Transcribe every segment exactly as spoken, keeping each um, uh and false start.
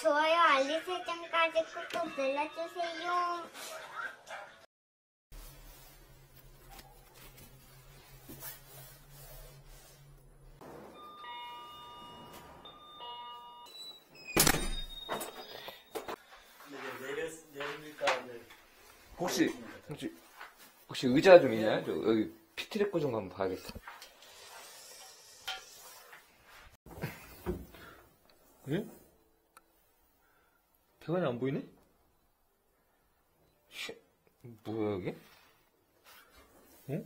좋아요, 알림 설정까지 꾹꾹 눌러주세요. 혹시 혹시 혹시 의자 좀 있나요? 저 여기 피트레코 좀 한번 봐야겠다. 그래? 배관이 안 보이네? 쉬, 뭐야 여기? 어?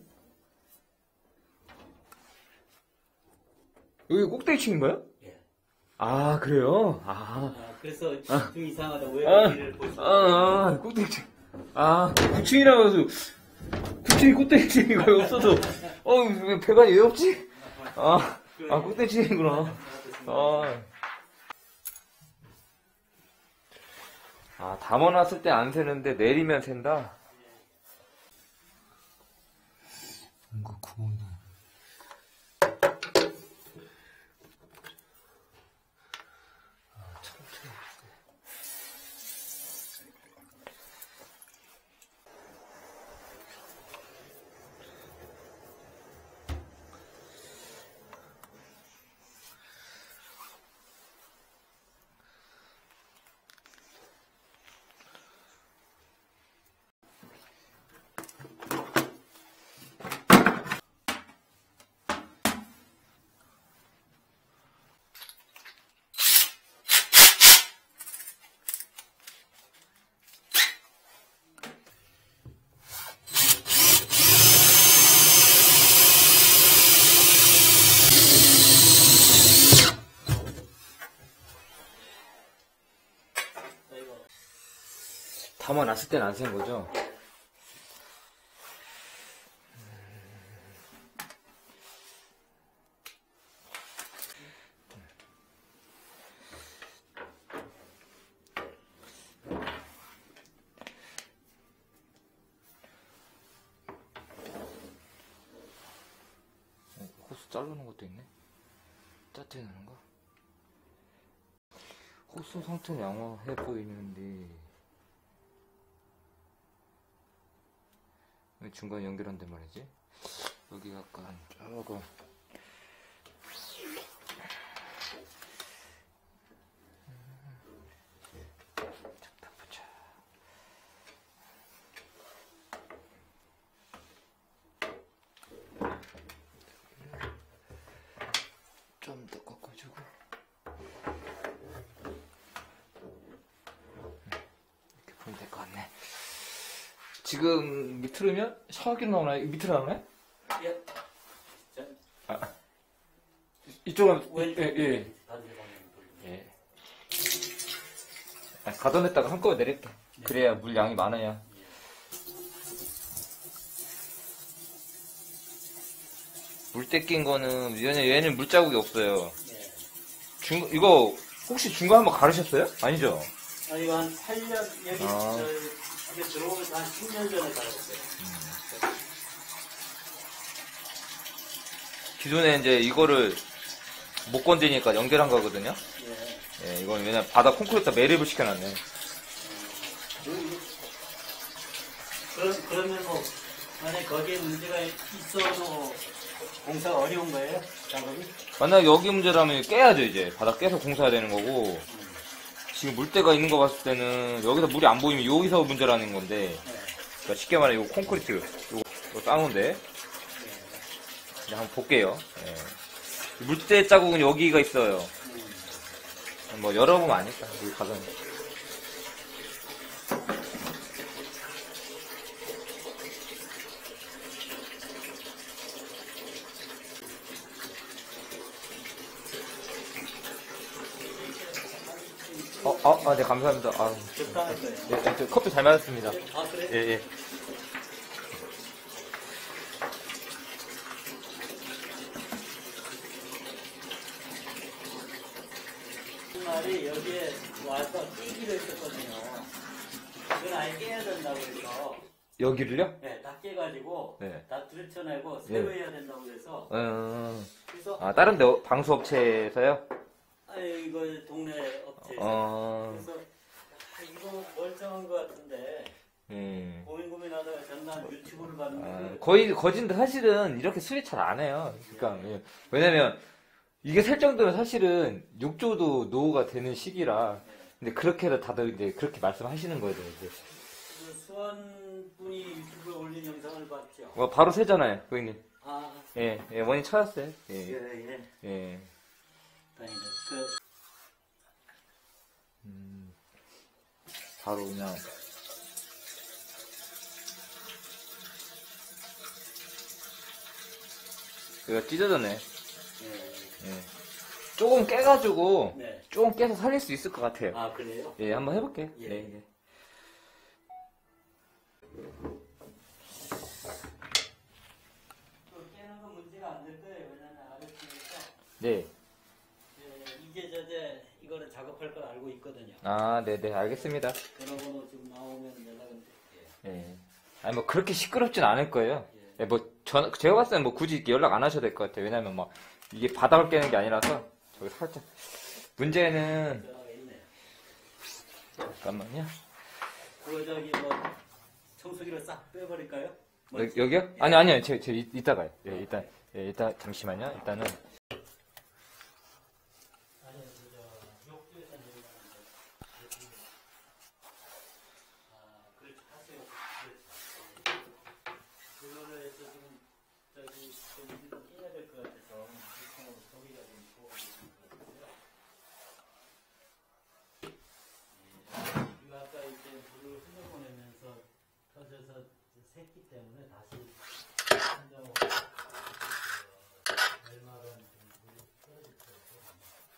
여기 꼭대기층인가요? 예. 아 그래요? 아, 아, 그래서 아. 좀 이상하다. 왜 아, 여기를 보시고 아, 아 꼭대기층. 아 구 층이라고 해서 구 층이 꼭대기층이 거의 없어서 어 왜 배관이 왜 없지? 아, 아 꼭대기층이구나. 아. 아, 담아놨을 때 안 새는데 내리면 샌다? 뭔가 구멍이 나. 아, 참, 참. 담아놨을 땐 안 센 거죠? 어, 호스 자르는 것도 있네? 짜증나는 거? 호스 상태는 양호해 보이는데 왜 중간에 연결한데 말이지? 여기 약간 조금 잠깐 보자. 좀 더 꺾어주고 이렇게 보면 될 것 같네. 지금 밑으로면 샤워기로 나오나요? 밑으로 나오나요? 예. 아, 이쪽은 왼쪽. 예, 예. 예. 아, 가둬냈다가 한꺼번에 내릴게. 네. 그래야 물 양이 많아야. 물때 낀 거는 얘는 얘는 물자국이 없어요. 네. 중 이거 혹시 중간 한번 가르셨어요? 아니죠? 아, 이거 한 팔 년, 여기, 아. 저, 이게 들어오면서 한 십 년 전에 달았어요. 음. 기존에 이제 이거를 못 건드니까 연결한 거거든요. 예. 예, 이건 왜냐면 바닥 콘크리트에다 매립을 시켜놨네. 그럼, 그러면 뭐, 만약에 거기에 문제가 있어도 공사가 어려운 거예요? 작업이? 만약에 여기 문제라면 깨야죠, 이제. 바닥 깨서 공사해야 되는 거고. 지금 물때가 있는 거 봤을 때는 여기서 물이 안 보이면 여기서 문제라는 건데. 그러니까 쉽게 말해, 이거 콘크리트. 이거, 이거 싸운데. 그냥 한번 볼게요. 예. 물때 자국은 여기가 있어요. 뭐, 열어보면 아니까, 여기 가서. 어, 아, 아, 네, 감사합니다. 아, 적당했어요. 예, 예, 저 커피 잘 맞았습니다. 아, 그래? 예, 예. 말이 여기에 와서 끼기로 했었거든요. 그건 아예 깨야 된다고 해서. 여기를요? 네, 다 깨가지고. 네. 다 들쳐내고 새로 해야 된다고 해서. 음, 그래서. 아, 다른 데, 방수업체에서요? 아, 이거 동네 업체에서. 어, 지불을 받는 아, 건데. 거의 거진도 사실은 이렇게 수리 잘 안 해요. 그러니까 예. 왜냐면 이게 살 정도면 사실은 욕조도 노후가 되는 시기라. 근데 그렇게도 다들 이제 그렇게 말씀하시는 거죠. 이제. 그 수원 분이 유튜브에 올린 영상을 봤죠. 와, 바로 새잖아요, 고객님. 아, 예, 예, 원인 찾았어요. 예, 예, 예. 예. 다행이다. 그, 음, 바로 그냥. 이거 찢어졌네. 예. 예. 조금 깨가지고, 네. 조금 깨서 살릴 수 있을 것 같아요. 아, 그래요? 예, 한번 해볼게요. 예. 예, 예. 또 깨는 건 문제가 안 될 거예요. 왜냐면 아래쪽에서 네. 예, 이제 저제 이거를 작업할 걸 알고 있거든요. 아, 네네, 알겠습니다. 전화번호 지금 나오면 연락은 드릴게요. 예. 아니, 뭐, 그렇게 시끄럽진 않을 거예요. 예, 뭐, 전, 제가 봤을 때는 뭐, 굳이 이렇게 연락 안 하셔도 될 것 같아요. 왜냐면 뭐, 이게 바닥을 깨는 게 아니라서, 저기 살짝. 문제는, 전화가 있네요. 잠깐만요. 그거 저기 뭐 청소기를 싹 빼버릴까요? 뭐, 여, 여기요? 아니, 아니요. 제, 제, 이- 이따가요. 예, 일단, 예, 일단, 잠시만요. 일단은. 아니, 저, 욕조에서 내려가는데. 아, 그렇게 하세요. 그렇죠. 그거를 해서 지금, 저기, 좀 깨야 될 것 같아서, 이통으로 소리가 좀 부어지는 것 같아요. 예, 이거 아까 이제 물을 흘려보내면서 터져서 샜기 때문에 다시 한정을, 얼마간 좀 물이 떨어질 거예요.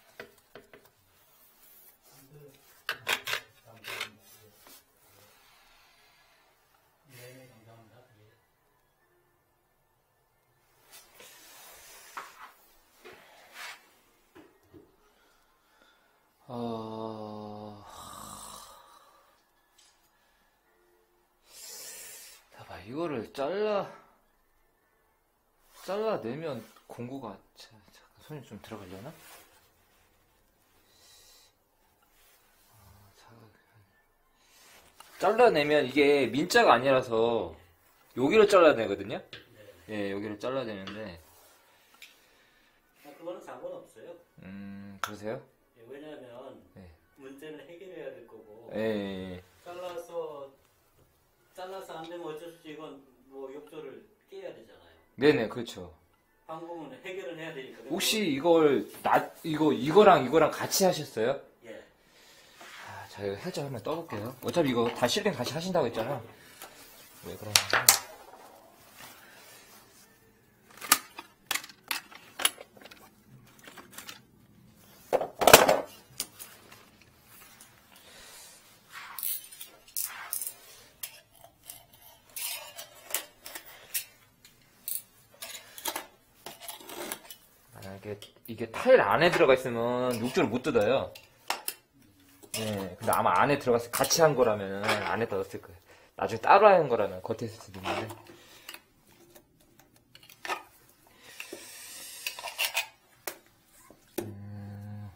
감사합니다. 네, 감사합니다. 예. 어, 봐봐, 이거를 잘라, 잘라내면 공구가, 자, 잠깐 손이 좀 들어가려나? 아, 자, 잘라내면 이게 민자가 아니라서 여기를 잘라내거든요? 예, 여기를 잘라내는데, 아, 그거는 상관없어요. 음, 그러세요? 예, 왜냐하면 네. 문제는 해결해야 될 거고 예, 예, 예. 잘라서 잘라서 안 되면 어쩔 수 없이 이건 뭐 욕조를 깨야 되잖아요. 네네, 그렇죠. 방법은 해결을 해야 되니까. 혹시 이걸, 나, 이거, 이거랑 이거랑 같이 하셨어요? 예. 아, 자, 이거 살짝 한번 떠볼게요. 어차피 이거 다 실링 같이 하신다고 했잖아. 왜 그러냐면. 만약에 이게 타일 안에 들어가 있으면 욕조를 못 뜯어요. 네, 근데 아마 안에 들어가서 같이 한 거라면 안에다 넣었을 거예요. 나중에 따로 한 거라면 겉에 있을 수도 있는데. 음...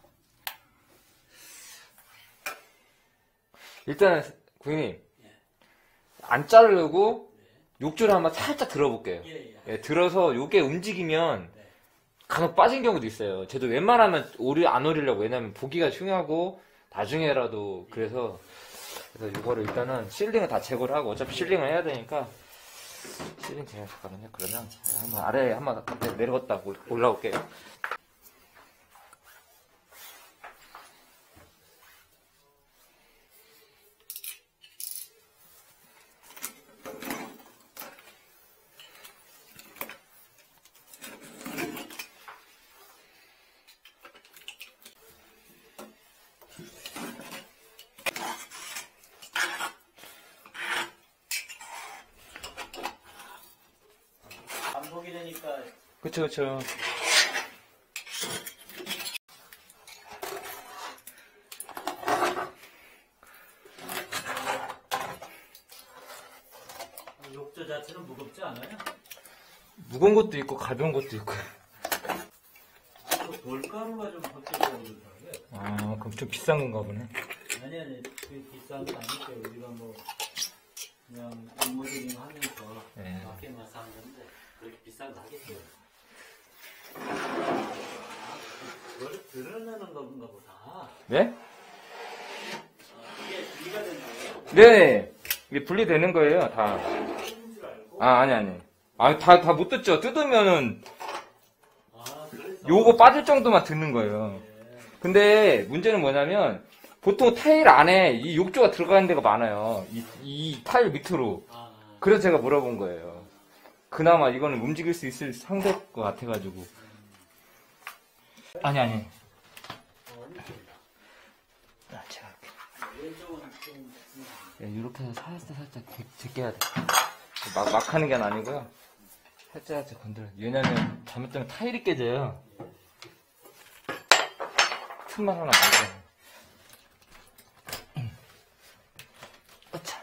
일단 고객님 안 자르고 욕조를 한번 살짝 들어볼게요. 예, 예. 예, 들어서 요게 움직이면 네. 간혹 빠진 경우도 있어요. 저도 웬만하면 오리 안 오리려고, 왜냐면 보기가 중요하고 나중에라도. 그래서 그래서 이거를 일단은 실링을 다 제거를 하고, 어차피 실링을 해야 되니까 실링 제가 잠깐만요. 그러면 한번 아래에 한번 앞에 내려갔다 올- 올라올게요. 반복이 되니까 그쵸, 그쵸. 욕조 자체는 무겁지 않아요? 무거운 것도 있고 가벼운 것도 있고. 또 돌가루가 좀 걱정되고 그러더라고요. 아, 그럼 좀 비싼 건가 보네. 아니 아니 그 비싼 건 아니고요. 우리가 뭐 그냥 모델링 하면서 네. 맞게만 사는 건데 그렇게 비싸게 하겠죠. 아, 그걸 드러내는 건가 보다. 네? 아, 이게 분리가 되나요? 네. 이게 분리되는 거예요, 다. 뜯는 줄 알고? 아, 아니, 아니. 아, 다, 다 못 뜯죠. 뜯으면은 아, 그래서. 요거 빠질 정도만 듣는 거예요. 네. 근데 문제는 뭐냐면 보통 타일 안에 이 욕조가 들어가는 데가 많아요. 이, 이 타일 밑으로. 아, 그래서 제가 물어본 거예요. 그나마 이거는 움직일 수 있을 상대일 것 같아가지고. 아니, 아니. 어, 아, 제가 할게요. 왼쪽은 좀. 네, 이렇게 해서 살짝 살짝 제껴야 돼. 막, 막 하는 게 아니고요. 살짝 살짝 건드려. 왜냐면 잘못되면 타일이 깨져요. 틈만 하나 만들어. 어차.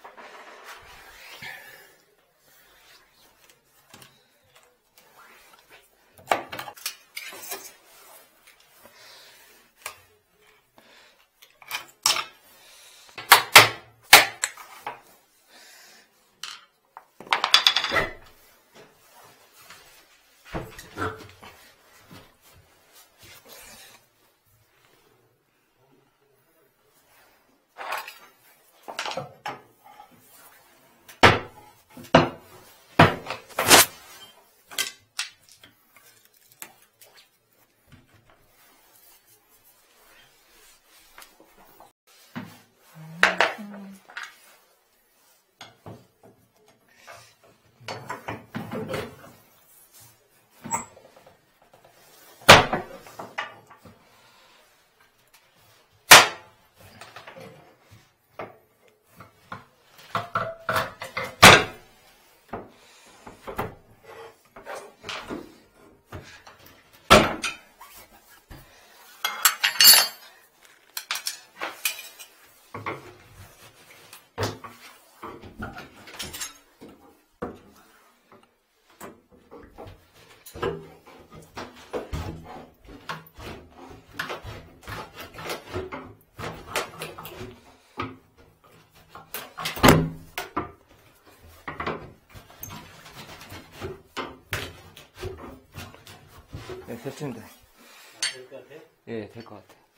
네, 됐습니다. 될 것 같아? 예, 될 것 같아요.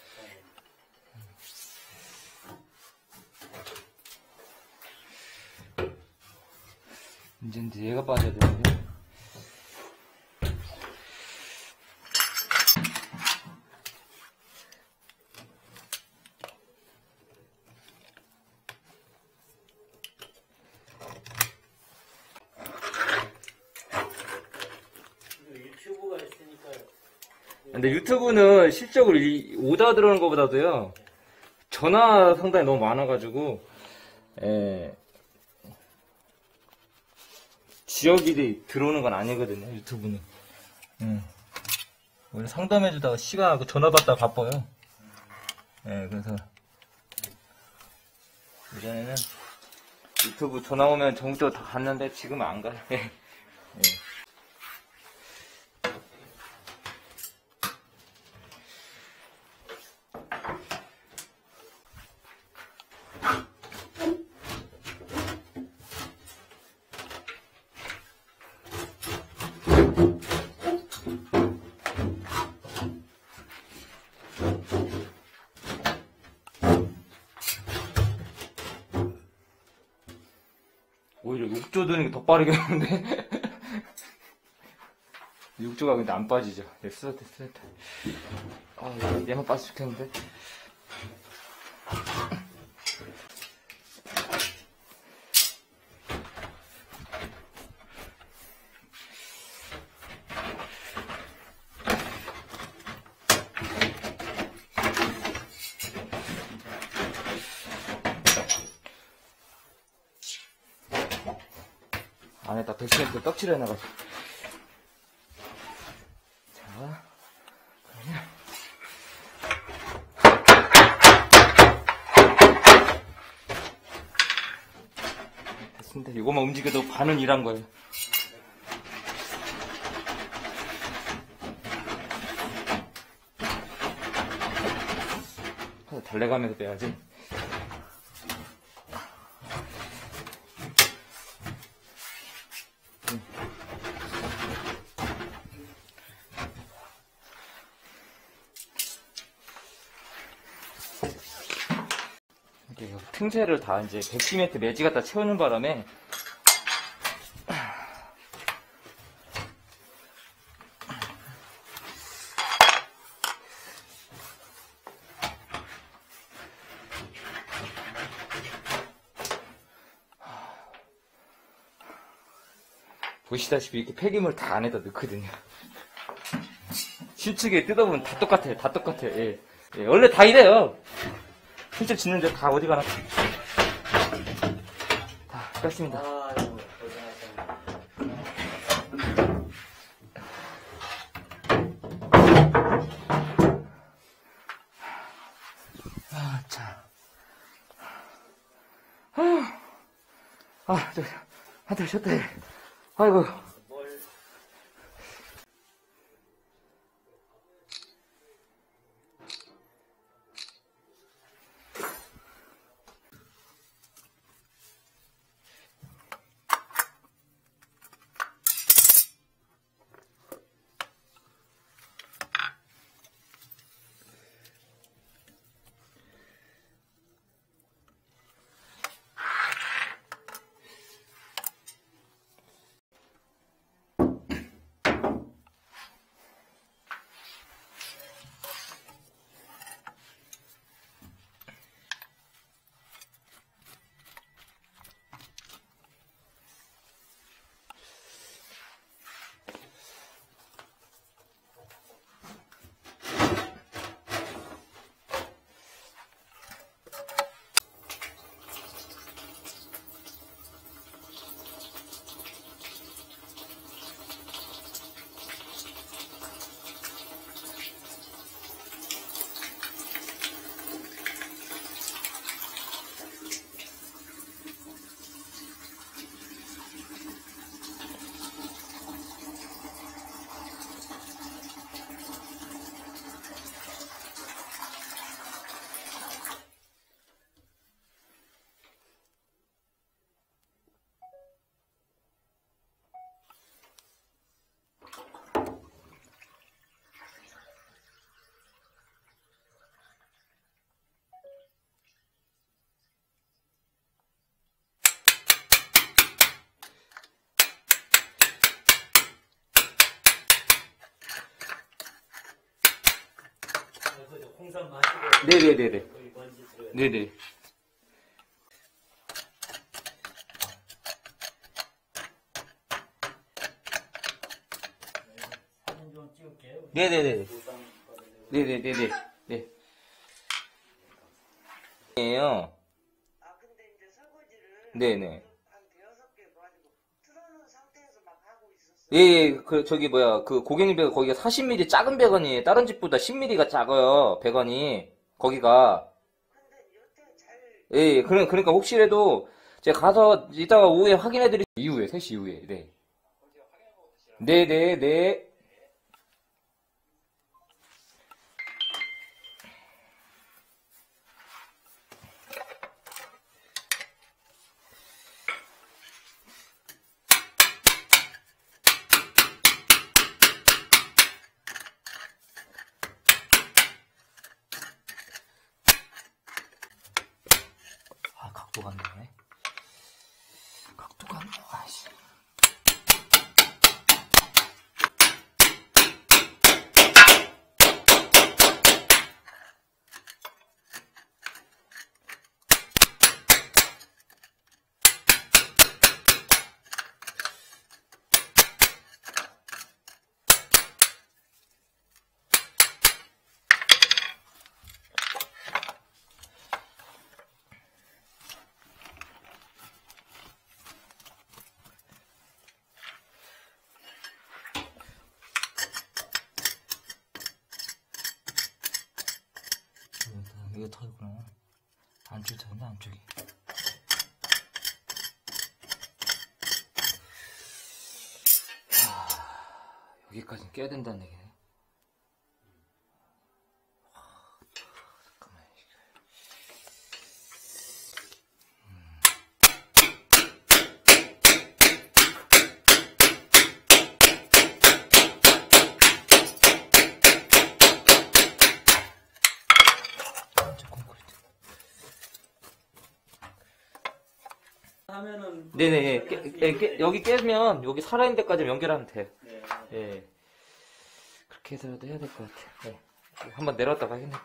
이제 이제 얘가 빠져야 되는데. 유튜브가 있으니까. 근데 유튜브는 실적으로 이 오다 들어오는 것보다도요, 전화 상당히 너무 많아가지고, 예, 지역이 들어오는 건 아니거든요, 유튜브는. 음. 원래 상담해주다가 시간하고 전화 받다가 바빠요. 예, 그래서, 예전에는 유튜브 전화 오면 정부적으로 다 갔는데 지금은 안 가요. 예. 오히려 욕조 드는 게 더 빠르게 하는데. 욕조가 근데 안 빠지죠. 네, 스웨트, 스웨트. 아, 얘만 빠져 죽겠는데. 안에다 백 센티미터 떡칠해 나가지고. 자, 그러면. 됐습니다. 이거만 움직여도 반은 일한 거예요. 달래가면서 빼야지. 틈새를 다 이제 백시멘트 매지 갖다 채우는 바람에 보시다시피 이렇게 폐기물 다 안에다 넣거든요. 실측에 뜯어보면 다 똑같아요. 다 똑같아요. 예. 예, 원래 다 이래요. 실측 짓는데 다 어디 가나 다 똑같습니다. 아이고, 고생하셨네. 아, 자. 아, 아, 저, 한달 쉬었다 해. 아이고. 뭘. 홍삼 마시고. 네네네네. 여기 먼지 들어요. 네네. 사진 좀 찍을게요. 네네네. 보상 받으려고. 네네네네. 네. 예요. 아 근데 이제 설거지를 네네. 한 대여섯 개 가지고 틀어놓은 상태에서 막 하고 있었어요. 예, 예, 그, 저기, 뭐야, 그, 고객님 배가 거기가 사십 밀리미터 작은 배관이에요. 다른 집보다 십 밀리미터가 작아요, 배관이. 거기가. 근데 여태 잘 예, 예, 그러, 그러니까 혹시라도, 제가 가서 이따가 오후에 확인해드릴, 이후에, 세 시 이후에, 네. 네네, 네. 아, 각도가 안 나네. 각도가 안 나, 아이씨. 이거 터졌구나. 안쪽이 터졌네, 안쪽이. 아, 여기까지는 껴야 된다는 얘기네. 아, 잠깐만. 저 콘크리트. 타면은. 네네, 깨, 깨, 깨, 여기 깨면 여기 살아있는 데까지 연결하면 돼요. 네. 예. 그렇게 해서라도 해야 될 것 같아요. 네. 한번 내려왔다가 하겠네.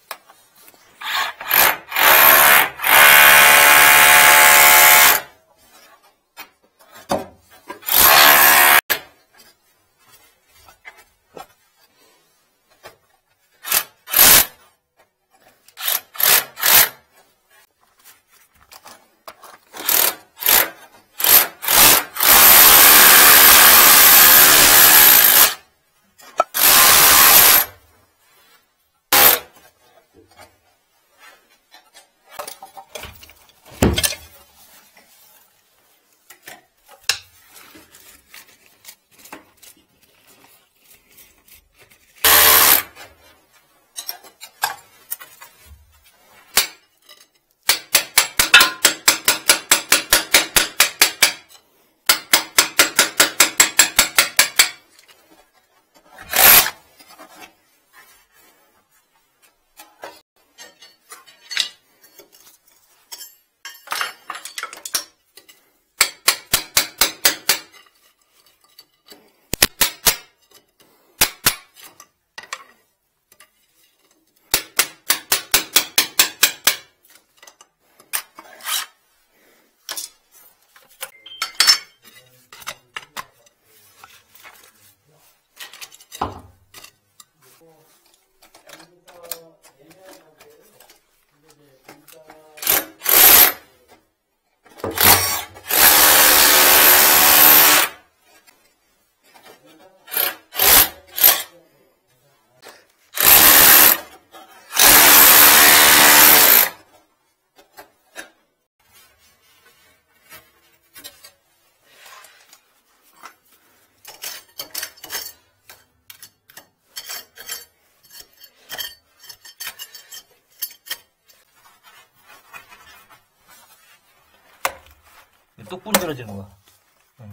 똑 부러지는 거야. 응.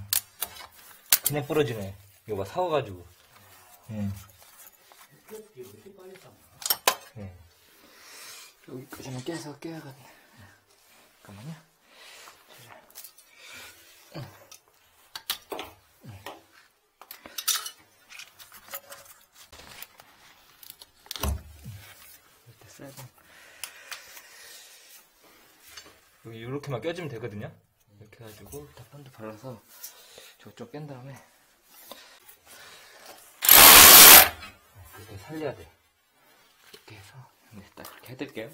그냥 부러지네. 이거 봐, 사와가지고. 응. 응. 여기까지는 깨서 깨야겠네. 잠깐만요. 응. 응. 이렇게 쎄고. 여기 이렇게만 껴주면 되거든요. 이렇게 해가지고 닭반도 발라서 저쪽 뺀 다음에 이렇게 살려야 돼. 이렇게 해서 네, 딱 그렇게 해드릴게요.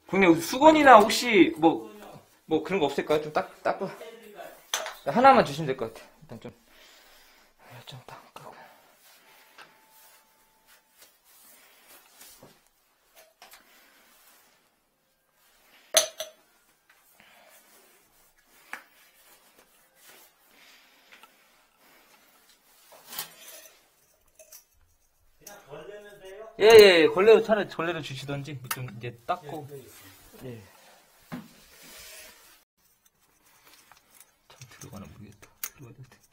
형님 수건이나 혹시 뭐 뭐 그런 거 없을까요? 좀 딱 닦고 하나만 주시면 될 것 같아요. 일단 좀 좀 닦고. 그냥 걸리면 돼요? 예예 걸레로 차라리 걸레로 주시던지 좀 이제 닦고. 예. 참 들어가나 모르겠다. 들어가야 될 텐데.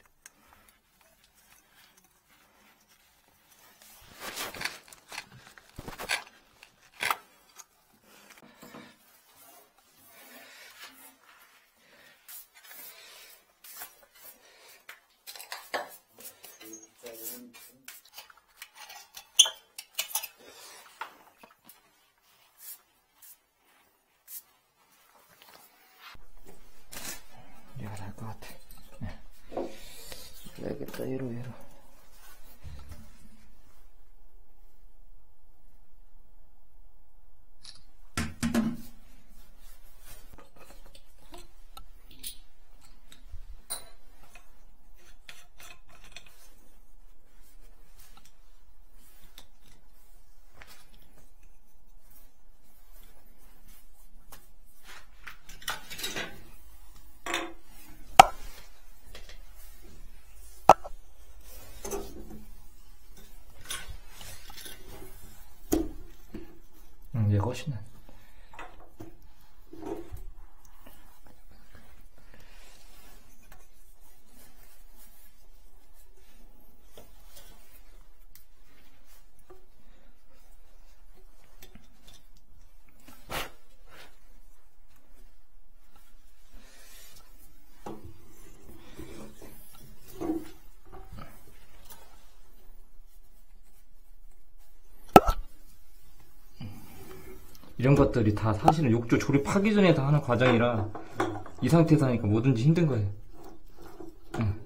얘가 날 것 같아. 네. 알겠다, 얘로, 얘로. 응, 얘가 훨씬 나. 이런 것들이 다 사실은 욕조 조립하기 전에 다 하는 과정이라 이 상태에서 하니까 뭐든지 힘든 거예요. 응.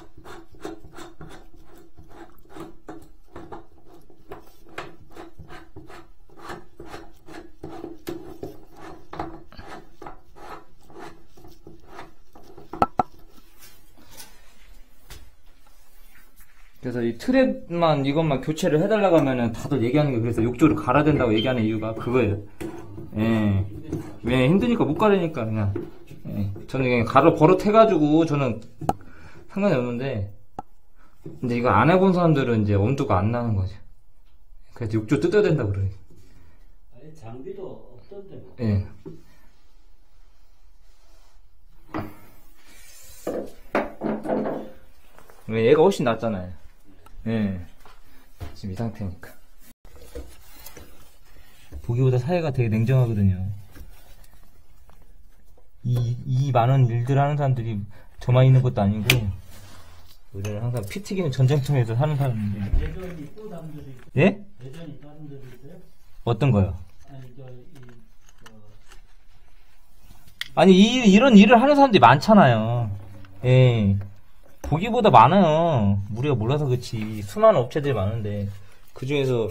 그래서 이 트랩만 이것만 교체를 해달라고 하면은 다들 얘기하는 게 그래서 욕조를 갈아야 된다고 얘기하는 이유가 그거예요. 예. 왜 힘드니까 못 가려니까 그냥. 예. 저는 그냥 가로 버릇해가지고 저는 상관이 없는데 근데 이거 안 해본 사람들은 이제 엄두가 안 나는 거죠. 그래서 욕조 뜯어야 된다고 그러니. 아니, 장비도 없던데 뭐. 예. 왜 얘가 훨씬 낫잖아요. 예. 지금 이 상태니까. 보기보다 사회가 되게 냉정하거든요. 이, 이 많은 일들 하는 사람들이 저만 있는 것도 아니고, 우리는 항상 피 튀기는 전쟁터에서 사는 사람인데. 예전이 또 다른 데도 있어요? 예? 예전이 다른 데도 있어요? 어떤 거요? 아니, 저, 이, 저, 아니, 이, 이런 일을 하는 사람들이 많잖아요. 예. 보기보다 많아요. 우리가 몰라서 그렇지. 수많은 업체들이 많은데, 그 중에서,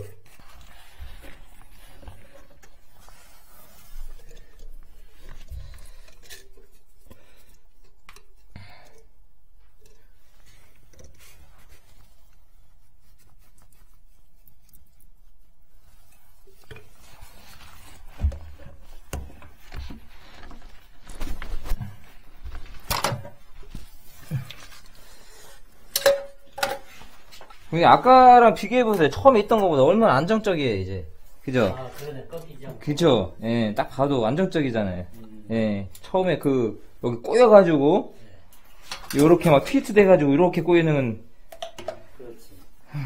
근데 아까랑 비교해보세요. 처음에 있던 것보다 얼마나 안정적이에요, 이제. 그죠? 아, 그러네, 꺾이지 않고. 그죠? 예, 딱 봐도 안정적이잖아요. 음. 예, 처음에 그, 여기 꼬여가지고, 요렇게 막 트위트 돼가지고, 요렇게 꼬이는, 그렇지.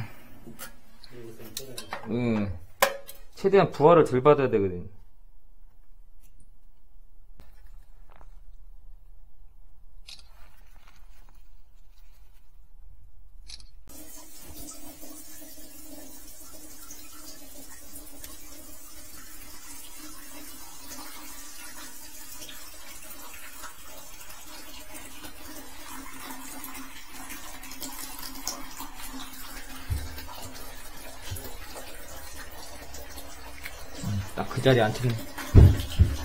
여기서 끊어야지. 음, 최대한 부하를 덜 받아야 되거든요. 딱 그 자리에 앉히긴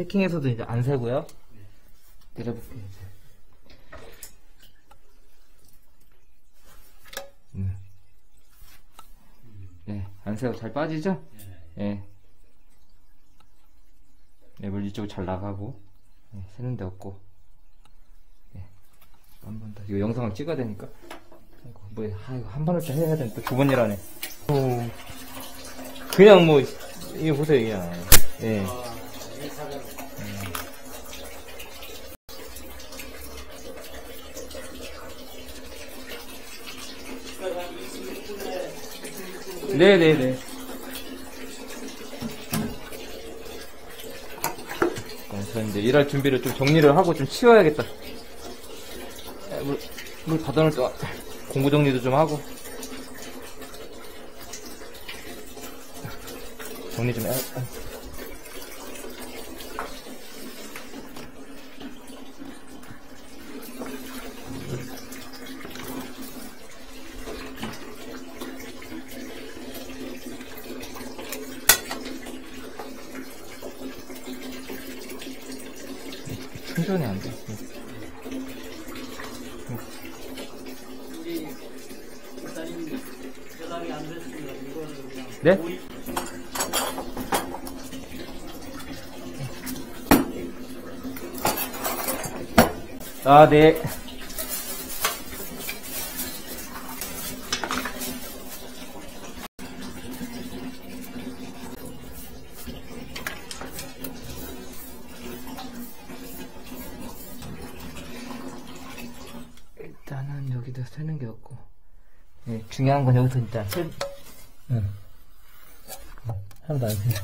패킹해서도 이제 안 세고요. 내려볼게요, 이제. 음. 네, 안 세고 잘 빠지죠? 예. 네, 물 이쪽 잘 나가고, 네, 새는 데 없고. 네. 한 번 더. 이거 영상을 찍어야 되니까. 아이고, 뭐, 아, 이거 한 번을 더 해야 되니까 두 번이라네. 오. 그냥 뭐, 이거 보세요, 그냥. 예. 네네네. 그래서 이제 일할 준비를 좀 정리를 하고 좀 치워야겠다. 물, 물 받아놓을 때 공구 정리도 좀 하고. 정리 좀 해. 충전이 안 돼. 우리 목사님 대답이 안 됐습니다. 이거를 그냥 네? 모의- 아, 네. 일단은 여기다 세는 게 없고. 네, 중요한 건 여기서 일단 세, 응. 하나도 안 세.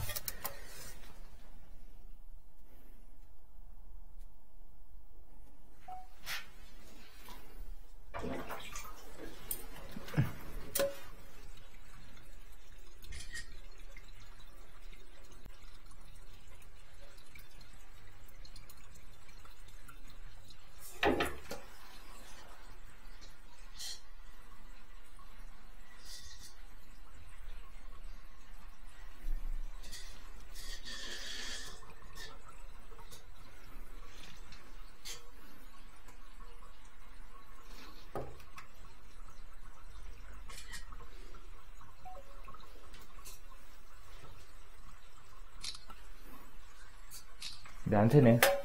근데 안 새네.